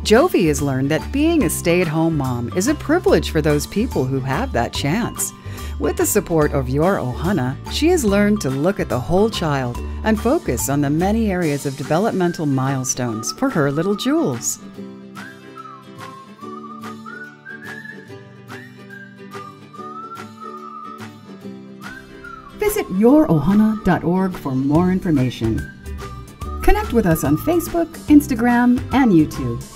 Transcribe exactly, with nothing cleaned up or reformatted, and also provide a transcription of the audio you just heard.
Jovi has learned that being a stay-at-home mom is a privilege for those people who have that chance. With the support of your Ohana, she has learned to look at the whole child and focus on the many areas of developmental milestones for her little jewels. Visit your ohana dot org for more information. Connect with us on Facebook, Instagram, and YouTube.